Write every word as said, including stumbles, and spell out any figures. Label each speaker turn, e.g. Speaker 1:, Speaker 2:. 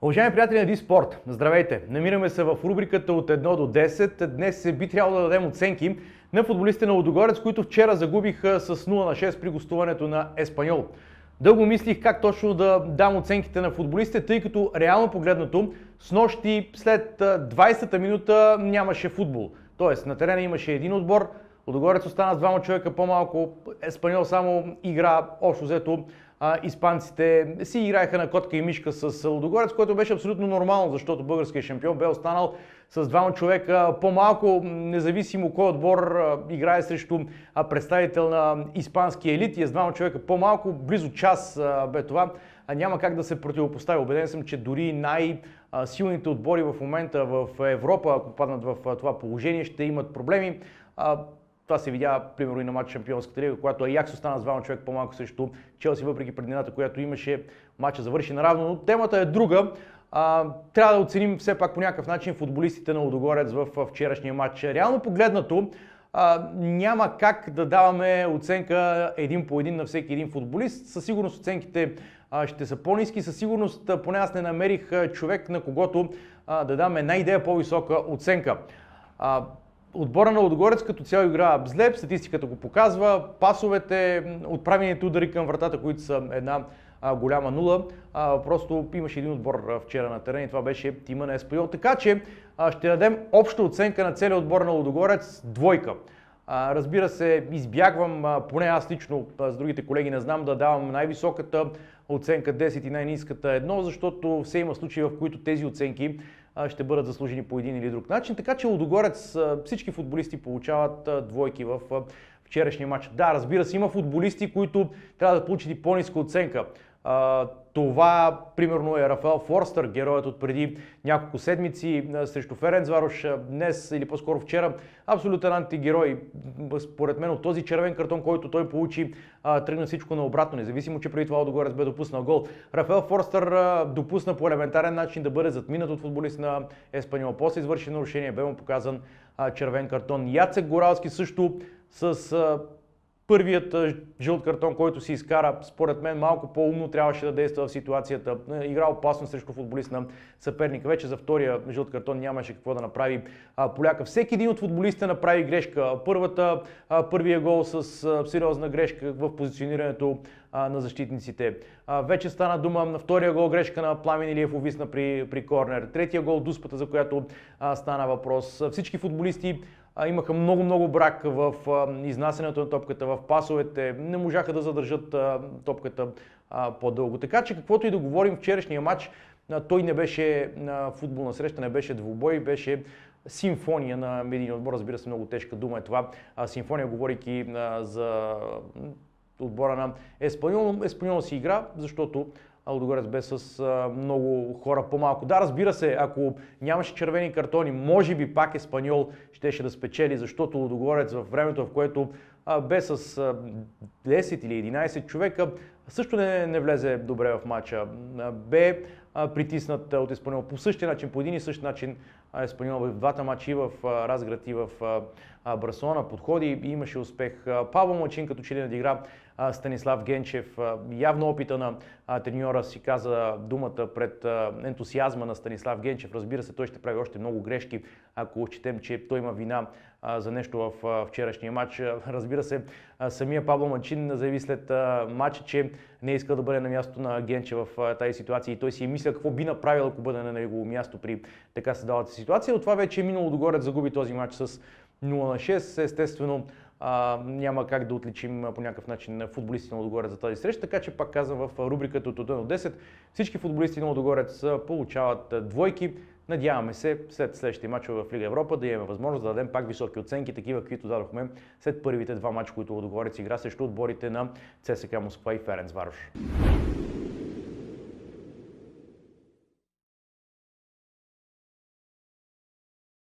Speaker 1: Уважаеми приятели на Диспорт, здравейте! Намираме се в рубриката от едно до десет. Днес би трябвало да дадем оценки на футболистите на Лудогорец, които вчера загубиха с нула на шест при гостуването на Еспаньол. Дълго мислих как точно да дам оценките на футболистите, тъй като реално погледнато снощи след двайсета минута нямаше футбол. Тоест на терена имаше един отбор, Лудогорец остана с двама човека по-малко, Еспаньол само игра, общо взето испанците си играеха на котка и мишка с Лудогорец, което беше абсолютно нормално, защото българският шампион бе останал с двама човека по-малко, независимо кой отбор играе срещу представител на испанския елит и е с двама човека по-малко, близо час бе това, няма как да се противопостави. Убеден съм, че дори най-силните отбори в момента в Европа, ако паднат в това положение, ще имат проблеми. Това се видя, примерно, и на матч Шампионската лига, когато Аякс остана с двама човек по-малко срещу Челси, въпреки преднината, която имаше, матча завърши наравно. Но темата е друга. А, трябва да оценим все пак по някакъв начин футболистите на Лудогорец в вчерашния матч. Реално погледнато, а, няма как да даваме оценка един по един на всеки един футболист. Със сигурност оценките а, ще са по-ниски. Със сигурност поне аз не намерих човек, на когото а, да дам една идея по-висока оценка. А, Отбора на Лудогорец като цяло игра зле, статистиката го показва, пасовете, отправените удари към вратата, които са една а, голяма нула. А, просто имаше един отбор вчера на терен и това беше тима на Еспаньол. Така че а, ще дадем обща оценка на целия отбор на Лудогорец двойка. А, разбира се, избягвам, а, поне аз лично а, с другите колеги не знам да давам най-високата оценка десет и най-ниската едно, защото все има случаи, в които тези оценки ще бъдат заслужени по един или друг начин. Така че Лудогорец, всички футболисти получават двойки в вчерашния матч. Да, разбира се, има футболисти, които трябва да получат и по-ниска оценка. Това, примерно, е Рафаел Форстър, героят от преди няколко седмици срещу Ференцварош. Днес, или по-скоро вчера, абсолютен антигерой. Според мен от този червен картон, който той получи, тръгна всичко наобратно, независимо, че преди това Лудогорец бе допуснал гол. Рафаел Форстър допусна по елементарен начин да бъде затминат от футболист на Еспаньол. После извърши нарушение, бе му показан червен картон. Яцек Горалски също с първият жълт картон, който си изкара, според мен малко по-умно трябваше да действа в ситуацията. Игра опасно срещу футболист на съперника. Вече за втория жълт картон нямаше какво да направи поляка. Всеки един от футболистите направи грешка. Първата, първия гол с сериозна грешка в позиционирането на защитниците. Вече стана дума на втория гол, грешка на Пламен Илиев, увисна при, при корнер. Третия гол, дуспата, за която стана въпрос. Всички футболисти имаха много-много брак в изнасянето на топката, в пасовете, не можаха да задържат топката по-дълго. Така че каквото и да говорим, вчерашния матч, той не беше футболна среща, не беше двубой, беше симфония на един отбор. Разбира се, много тежка дума е това. Симфония, говорейки за отбора на Еспаньол. Еспаньол си игра, защото Лудогорец бе с а, много хора по-малко. Да, разбира се, ако нямаше червени картони, може би пак Еспаньол щеше да спечели, защото Лудогорец в времето, в което а, бе с а, десет или единайсет човека, също не, не влезе добре в матча. А, бе а, притиснат от Еспаньол по същия начин, по един и същ начин Еспаньол в двата матча, и в а, Разград, и в а, Барселона подходи и имаше успех. Павло Мачин като че ли надигра Станислав Генчев. Явно опита на треньора си каза думата пред ентусиазма на Станислав Генчев. Разбира се, той ще прави още много грешки, ако счетем, че той има вина за нещо в вчерашния матч. Разбира се, самия Павло Мачин заяви след матча, че не е искал да бъде на място на Генчев в тази ситуация и той си е мисля какво би направил, ако бъде на негово място при така създалата ситуация. От това вече е минало. Лудогорец загуби този матч с нула на шест. Естествено, а, няма как да отличим по някакъв начин футболистите на Лудогорец за тази среща, така че пак казвам в рубриката от едно до десет всички футболисти на Лудогорец получават двойки. Надяваме се след следващите мачове в Лига Европа да имаме възможност да дадем пак високи оценки, такива каквито дадохме след първите два мача, които Лудогорец игра срещу отборите на ЦСКА Москва и Ференцварош.